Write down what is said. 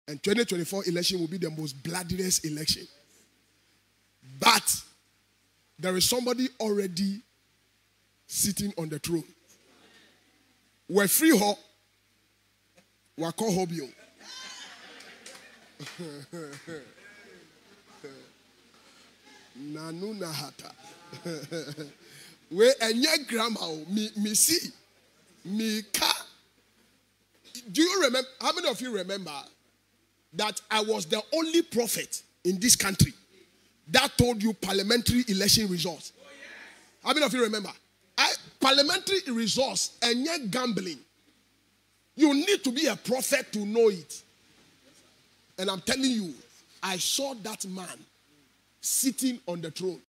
And 2024 election will be the most bloodiest election. But there is somebody already sitting on the throne. We're free ho. We're called Hobio. Nanu Nahata. We enye grandma me see me ka. Do you remember? How many of you remember that I was the only prophet in this country that told you parliamentary election results? How many of you remember? Parliamentary results and yet gambling. You need to be a prophet to know it. And I'm telling you, I saw that man sitting on the throne.